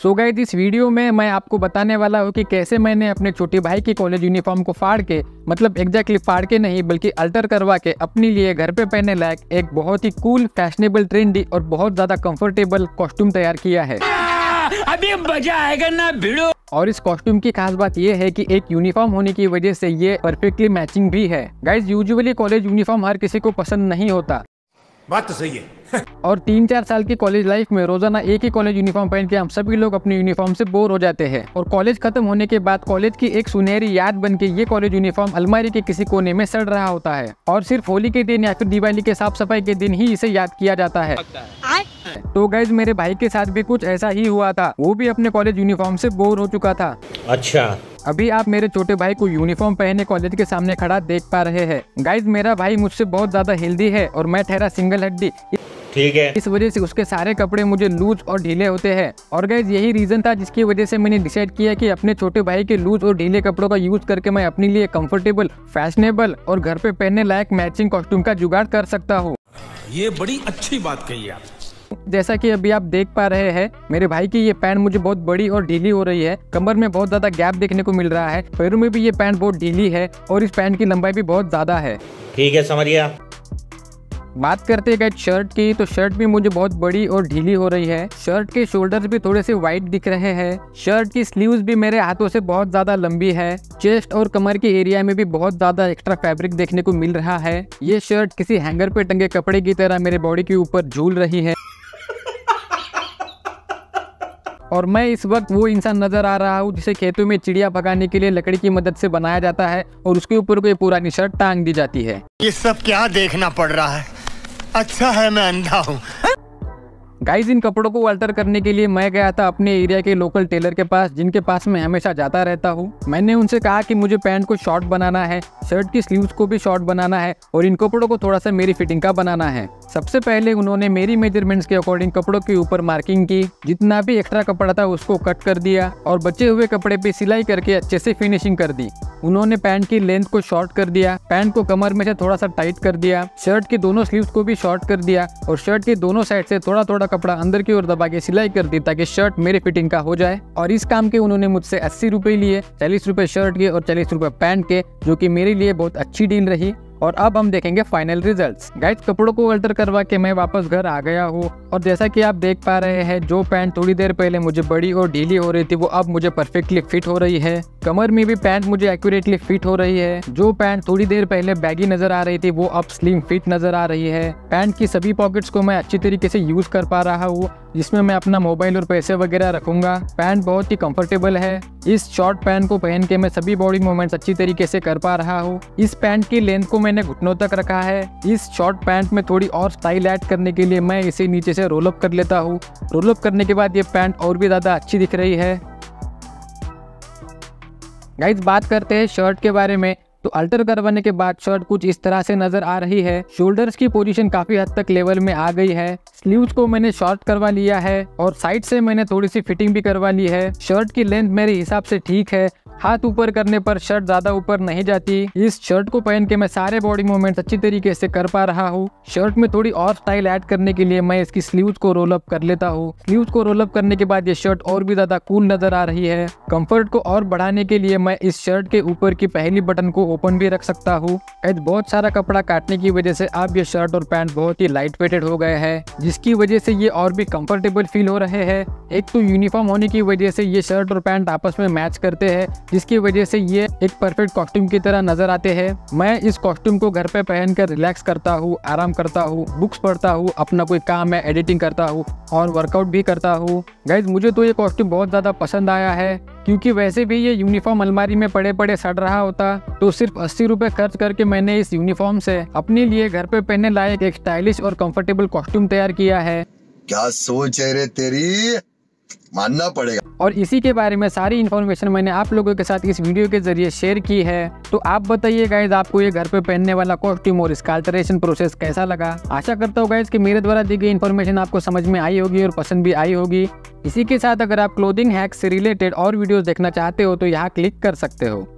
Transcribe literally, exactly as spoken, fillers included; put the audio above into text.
So guys इस video में मैं आपको बताने वाला हूँ कि कैसे मैंने अपने छोटे भाई की कॉलेज यूनिफॉर्म को फाड़ के, मतलब एग्जैक्टली फाड़ के नहीं बल्कि अल्टर करवा के अपने लिए घर पे पहनने लायक एक बहुत ही कूल, फैशनेबल, ट्रेंडी और बहुत ज्यादा कंफर्टेबल कॉस्ट्यूम तैयार किया है। अभी मजा आएगा ना भिड़ो। और इस कॉस्ट्यूम की खास बात यह है कि एक यूनिफॉर्म होने की वजह से ये परफेक्टली मैचिंग भी है। गाइज यूजुअली कॉलेज यूनिफॉर्म हर किसी को पसंद नहीं होता, बात तो सही है। और तीन चार साल की कॉलेज लाइफ में रोजाना एक ही कॉलेज यूनिफॉर्म पहन के हम सभी लोग अपनी यूनिफॉर्म से बोर हो जाते हैं। और कॉलेज खत्म होने के बाद कॉलेज की एक सुनहरी याद बन के ये कॉलेज यूनिफॉर्म अलमारी के किसी कोने में सड़ रहा होता है, और सिर्फ होली के दिन या फिर दिवाली के साफ सफाई के दिन ही इसे याद किया जाता है। तो गाइज मेरे भाई के साथ भी कुछ ऐसा ही हुआ था। वो भी अपने कॉलेज यूनिफॉर्म से बोर हो चुका था। अच्छा, अभी आप मेरे छोटे भाई को यूनिफॉर्म पहने कॉलेज के सामने खड़ा देख पा रहे हैं। गाइज मेरा भाई मुझसे बहुत ज्यादा हेल्दी है और मैं ठहरा सिंगल हड्डी, ठीक है। इस वजह से उसके सारे कपड़े मुझे लूज और ढीले होते हैं। और गाइज यही रीजन था जिसकी वजह से मैंने डिसाइड किया कि अपने छोटे भाई के लूज और ढीले कपड़ों का यूज करके मैं अपने लिए कंफर्टेबल, फैशनेबल और घर पे पहनने लायक मैचिंग कॉस्ट्यूम का जुगाड़ कर सकता हूँ। ये बड़ी अच्छी बात कही आप। जैसा कि अभी आप देख पा रहे हैं, मेरे भाई की ये पैंट मुझे बहुत बड़ी और ढीली हो रही है। कमर में बहुत ज्यादा गैप देखने को मिल रहा है, पैरों में भी ये पैंट बहुत ढीली है और इस पैंट की लंबाई भी बहुत ज्यादा है। ठीक है, समझ गया। बात करते गए शर्ट की, तो शर्ट भी मुझे बहुत बड़ी और ढीली हो रही है। शर्ट के शोल्डर्स भी थोड़े से वाइड दिख रहे हैं। शर्ट की स्लीव्स भी मेरे हाथों से बहुत ज्यादा लंबी है। चेस्ट और कमर के एरिया में भी बहुत ज्यादा एक्स्ट्रा फैब्रिक देखने को मिल रहा है। ये शर्ट किसी हैंगर पे टंगे कपड़े की तरह मेरे बॉडी के ऊपर झूल रही है। और मैं इस वक्त वो इंसान नजर आ रहा हूँ जिसे खेतों में चिड़िया भगाने के लिए लकड़ी की मदद से बनाया जाता है और उसके ऊपर कोई पुरानी शर्ट टांग दी जाती है। ये सब क्या देखना पड़ रहा है? अच्छा है मैं अंधा हूँ। गाइज इन कपड़ों को अल्टर करने के लिए मैं गया था अपने एरिया के लोकल टेलर के पास, जिनके पास मैं हमेशा जाता रहता हूँ। मैंने उनसे कहा कि मुझे पैंट को शॉर्ट बनाना है, शर्ट की स्लीव्स को भी शॉर्ट बनाना है और इन कपड़ों को थोड़ा सा मेरी फिटिंग का बनाना है। सबसे पहले उन्होंने मेरी मेजरमेंट्स के अकॉर्डिंग कपड़ों के ऊपर मार्किंग की, जितना भी एक्स्ट्रा कपड़ा था उसको कट कर दिया और बचे हुए कपड़े पे सिलाई करके अच्छे से फिनिशिंग कर दी। उन्होंने पैंट की लेंथ को शॉर्ट कर दिया, पैंट को कमर में से थोड़ा सा टाइट कर दिया, शर्ट की दोनों स्लीव्स को भी शॉर्ट कर दिया और शर्ट की दोनों साइड से थोड़ा थोड़ा कपड़ा अंदर की ओर दबा के सिलाई कर दी ताकि शर्ट मेरे फिटिंग का हो जाए। और इस काम के उन्होंने मुझसे अस्सी रुपए लिए, चालीस रुपए शर्ट के और चालीस रुपए पैंट के, जो कि मेरे लिए बहुत अच्छी डील रही। और अब हम देखेंगे फाइनल रिजल्ट्स। गाइस कपड़ों को अल्टर करवा के मैं वापस घर आ गया हूँ और जैसा कि आप देख पा रहे हैं, जो पैंट थोड़ी देर पहले मुझे बड़ी और ढीली हो रही थी वो अब मुझे परफेक्टली फिट हो रही है। कमर में भी पैंट मुझे एक्यूरेटली फिट हो रही है। जो पैंट थोड़ी देर पहले बैगी नजर आ रही थी वो अब स्लिम फिट नजर आ रही है। पैंट की सभी पॉकेट्स को मैं अच्छी तरीके से यूज कर पा रहा हूँ, जिसमें मैं अपना मोबाइल और पैसे वगैरह रखूंगा। पैंट बहुत ही कंफर्टेबल है। इस शॉर्ट पैंट को पहन के मैं सभी बॉडी मूवमेंट्स अच्छी तरीके से कर पा रहा हूँ। इस पैंट की लेंथ को मैंने घुटनों तक रखा है। इस शॉर्ट पैंट में थोड़ी और स्टाइल ऐड करने के लिए मैं इसे नीचे से रोल अप कर लेता हूँ। रोल अप करने के बाद ये पैंट और भी ज्यादा अच्छी दिख रही है। गाइस बात करते हैं शर्ट के बारे में, तो अल्टर करवाने के बाद शर्ट कुछ इस तरह से नजर आ रही है। शोल्डर्स की पोजीशन काफी हद तक लेवल में आ गई है। स्लीव्स को मैंने शॉर्ट करवा लिया है और साइड से मैंने थोड़ी सी फिटिंग भी करवा ली है। शर्ट की लेंथ मेरे हिसाब से ठीक है। हाथ ऊपर करने पर शर्ट ज्यादा ऊपर नहीं जाती। इस शर्ट को पहन के मैं सारे बॉडी मूवमेंट्स अच्छी तरीके से कर पा रहा हूँ। शर्ट में थोड़ी और स्टाइल ऐड करने के लिए मैं इसकी स्लीव्स को रोल अप कर लेता हूँ। स्लीव्स को रोल अप करने के बाद ये शर्ट और भी ज्यादा कूल नजर आ रही है। कंफर्ट को और बढ़ाने के लिए मैं इस शर्ट के ऊपर की पहली बटन को ओपन भी रख सकता हूँ। बहुत सारा कपड़ा काटने की वजह से अब ये शर्ट और पैंट बहुत ही लाइट वेटेड हो गए हैं, जिसकी वजह से ये और भी कंफर्टेबल फील हो रहे हैं। एक तो यूनिफॉर्म होने की वजह से ये शर्ट और पैंट आपस में मैच करते हैं, जिसकी वजह से ये एक परफेक्ट कॉस्ट्यूम की तरह नजर आते हैं। मैं इस कॉस्ट्यूम को घर पे पहनकर रिलैक्स करता हूँ, आराम करता हूँ, बुक्स पढ़ता हूँ, अपना कोई काम है एडिटिंग करता हूँ और वर्कआउट भी करता हूँ। गाइज मुझे तो ये कॉस्ट्यूम बहुत ज्यादा पसंद आया है, क्योंकि वैसे भी ये यूनिफॉर्म अलमारी में पड़े पड़े सड़ रहा होता तो सिर्फ अस्सी रुपए खर्च करके मैंने इस यूनिफॉर्म से अपने लिए घर पे पहनने लायक एक स्टाइलिश और कंफर्टेबल कॉस्ट्यूम तैयार किया है। क्या सोच है रे तेरी, मानना पड़ेगा। और इसी के बारे में सारी इन्फॉर्मेशन मैंने आप लोगों के साथ इस वीडियो के जरिए शेयर की है। तो आप बताइए गाइज, आपको ये घर पे पहनने वाला कॉस्ट्यूम और इसका अल्टरेशन प्रोसेस कैसा लगा। आशा करता हूँ गाइज कि मेरे द्वारा दी गई इन्फॉर्मेशन आपको समझ में आई होगी और पसंद भी आई होगी। इसी के साथ अगर आप क्लोथिंग हैक्स से रिलेटेड और वीडियोस देखना चाहते हो तो यहाँ क्लिक कर सकते हो।